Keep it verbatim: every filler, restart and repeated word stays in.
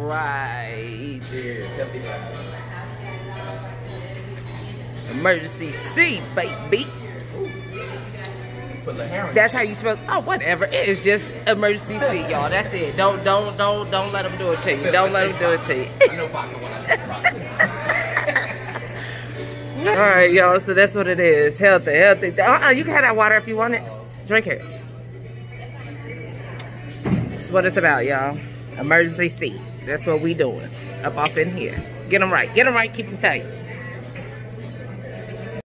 right. Cheers. Healthy life. Emergency seat, baby. Put the hair in. That's how you spell. Oh, whatever. It is just emergency seat, y'all. That's it. Don't, don't, don't, don't let them do it to you. Don't let them do it to you. I know vodka when I taste vodka. All right, y'all. So that's what it is. Healthy, healthy. Uh-uh, you can have that water if you want it. Drink it. That's what it's about, y'all. Emergency seat. That's what we doing up off in here. Get them right. Get them right. Keep them tight.